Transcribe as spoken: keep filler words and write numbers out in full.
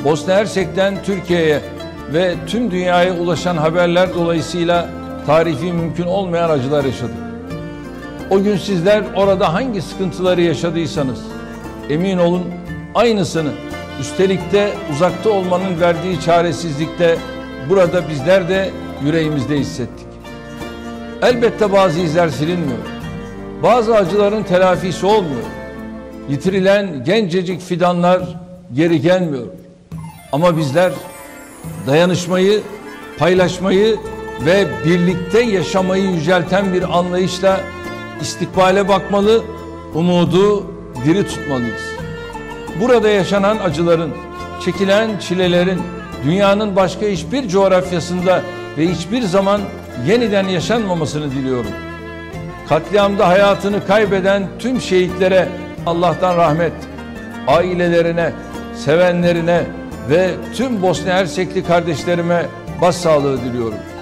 Bosna Hersek'ten Türkiye'ye ve tüm dünyaya ulaşan haberler dolayısıyla tarifi mümkün olmayan acılar yaşadık. O gün sizler orada hangi sıkıntıları yaşadıysanız emin olun aynısını, üstelik de uzakta olmanın verdiği çaresizlikte burada bizler de yüreğimizde hissettik. Elbette bazı izler silinmiyor. Bazı acıların telafisi olmuyor. Yitirilen gencecik fidanlar geri gelmiyor. Ama bizler dayanışmayı, paylaşmayı ve birlikte yaşamayı yücelten bir anlayışla istikbale bakmalı, umudu diri tutmalıyız. Burada yaşanan acıların, çekilen çilelerin dünyanın başka hiçbir coğrafyasında ve hiçbir zaman yeniden yaşanmamasını diliyorum. Katliamda hayatını kaybeden tüm şehitlere Allah'tan rahmet, ailelerine, sevenlerine ve tüm Bosna Hersekli kardeşlerime başsağlığı diliyorum.